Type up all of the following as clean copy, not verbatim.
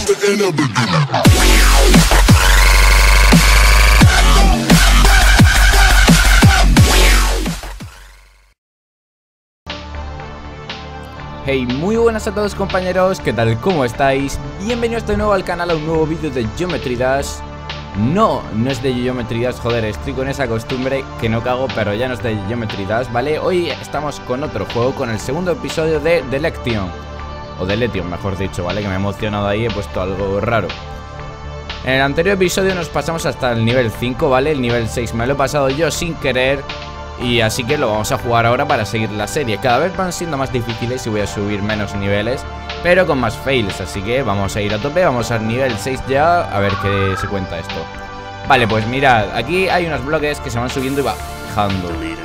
Hey, muy buenas a todos compañeros, ¿qué tal? ¿Cómo estáis? Bienvenidos de nuevo al canal a un nuevo vídeo de Geometry Dash. No es de Geometry Dash, joder, estoy con esa costumbre que no cago, pero ya no es de Geometry Dash, ¿vale? Hoy estamos con otro juego, con el segundo episodio de Delection. O Deletion, mejor dicho, ¿vale? Que me he emocionado ahí, he puesto algo raro. En el anterior episodio nos pasamos hasta el nivel 5, ¿vale? El nivel 6 me lo he pasado yo sin querer. Y así que lo vamos a jugar ahora para seguir la serie. Cada vez van siendo más difíciles y voy a subir menos niveles, pero con más fails. Así que vamos a ir a tope, vamos al nivel 6 ya. A ver qué se cuenta esto. Vale, pues mirad, aquí hay unos bloques que se van subiendo y bajando.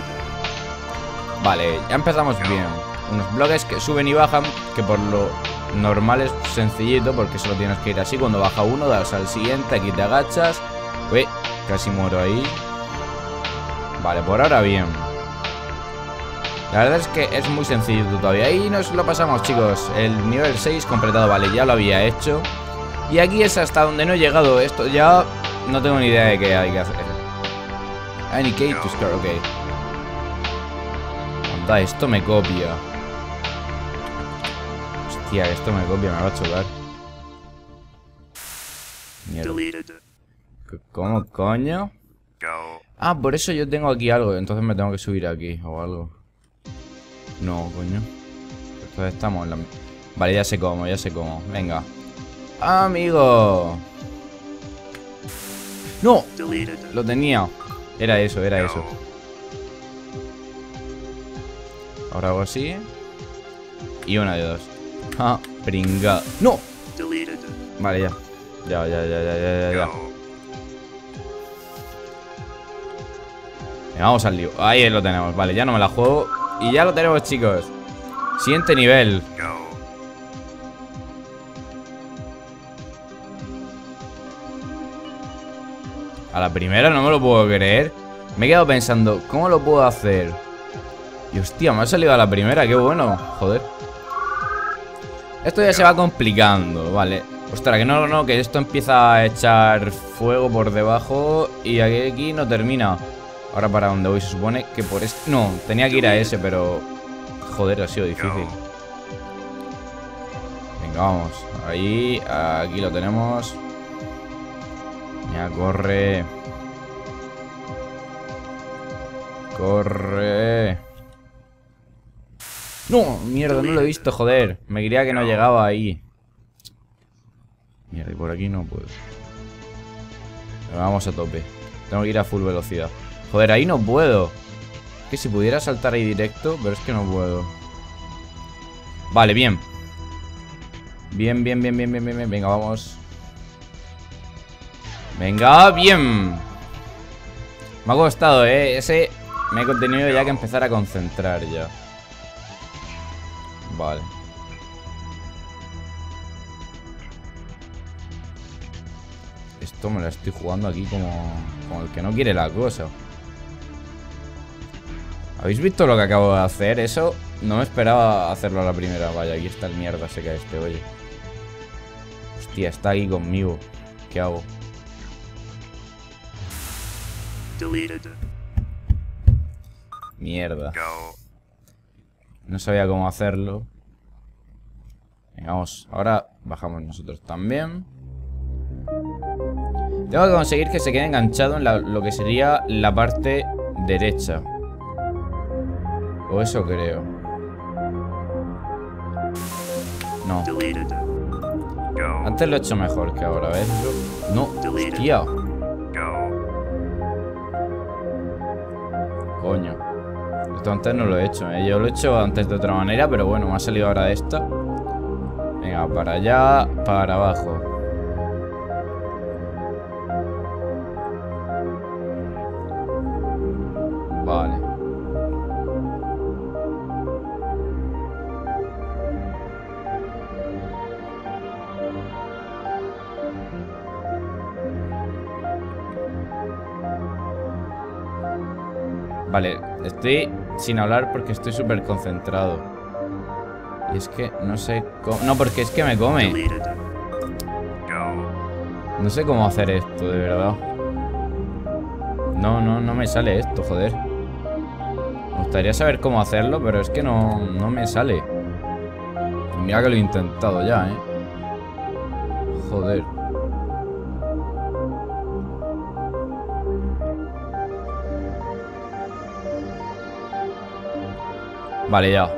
Vale, ya empezamos bien. Unos bloques que suben y bajan, que por lo normal es sencillito, porque solo tienes que ir así. Cuando baja uno, das al siguiente, aquí te agachas. Uy, casi muero ahí. Vale, por ahora bien. La verdad es que es muy sencillo todavía. Y nos lo pasamos, chicos. El nivel 6 completado, vale, ya lo había hecho. Y aquí es hasta donde no he llegado. Esto ya no tengo ni idea de qué hay que hacer. Any key to score, ok. Anda, esto me copia. Hostia, esto me copia, me va a chocar. Mierda. ¿Cómo coño? Ah, por eso yo tengo aquí algo. Entonces me tengo que subir aquí o algo. No, coño. Entonces estamos en la... Vale, ya sé cómo, ya sé cómo. Venga. Amigo. ¡No! Lo tenía. Era eso, era eso. Ahora hago así. Y una de dos. Ah, pringado. ¡No! Vale, ya. Ya. Vamos al lío. Ahí lo tenemos. Vale, ya no me la juego. Y ya lo tenemos, chicos. Siguiente nivel. A la primera no me lo puedo creer. Me he quedado pensando, ¿cómo lo puedo hacer? Y hostia, me ha salido a la primera. Qué bueno, joder. Esto ya se va complicando, vale. Ostras, que no, que esto empieza a echar fuego por debajo. Y aquí no termina. Ahora para donde voy se supone que por este... No, tenía que ir a ese, pero... Joder, ha sido difícil. Venga, vamos. Ahí, aquí lo tenemos. Ya, corre. Corre. No, mierda, no lo he visto, joder. Me creía que no llegaba ahí. Mierda, y por aquí no puedo. Pero vamos a tope. Tengo que ir a full velocidad. Joder, ahí no puedo. Que si pudiera saltar ahí directo, pero es que no puedo. Vale, bien. Bien. Venga, vamos. Venga, bien. Me ha costado, ese me he tenido ya que empezar a concentrar ya. Vale. Esto me la estoy jugando aquí como el que no quiere la cosa. ¿Habéis visto lo que acabo de hacer? Eso no me esperaba hacerlo a la primera. Vaya, aquí está el mierda seca este, oye. Hostia, está aquí conmigo. ¿Qué hago? Mierda. No sabía cómo hacerlo. Venga, vamos. Ahora bajamos nosotros también. Tengo que conseguir que se quede enganchado en lo que sería la parte derecha. O eso creo. No. Antes lo he hecho mejor que ahora, ¿ves? No, hostia. Coño. Esto antes no lo he hecho, ¿eh? Yo lo he hecho antes de otra manera, pero bueno, me ha salido ahora de esta. Venga, para allá, para abajo. Vale. Vale, estoy sin hablar porque estoy súper concentrado. Y es que no sé cómo... No, porque es que me come. No sé cómo hacer esto, de verdad. No me sale esto, joder. Me gustaría saber cómo hacerlo, pero es que no me sale. Mira que lo he intentado ya, Joder. Vale, ya.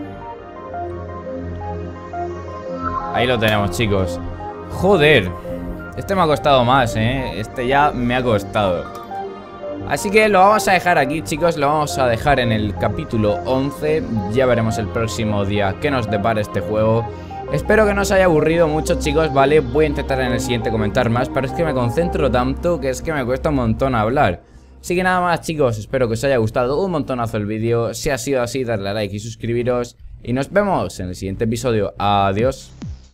Ahí lo tenemos, chicos. Joder. Este me ha costado más, Este ya me ha costado. Así que lo vamos a dejar aquí, chicos. Lo vamos a dejar en el capítulo 11. Ya veremos el próximo día qué nos depara este juego. Espero que no os haya aburrido mucho, chicos, ¿vale? Voy a intentar en el siguiente comentar más, pero es que me concentro tanto que es que me cuesta un montón hablar. Así que nada más, chicos, espero que os haya gustado un montonazo el vídeo. Si ha sido así, darle a like y suscribiros. Y nos vemos en el siguiente episodio. Adiós.